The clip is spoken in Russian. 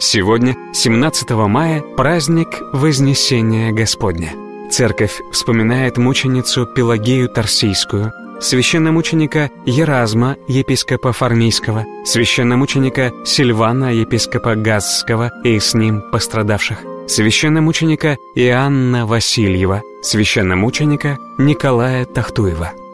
Сегодня, 17 мая, праздник Вознесения Господня. Церковь вспоминает мученицу Пелагею Тарсийскую, священномученика Еразма, епископа Фармийского, священномученика Сильвана, епископа Газского и с ним пострадавших, священномученика Иоанна Васильева, священномученика Николая Тахтуева.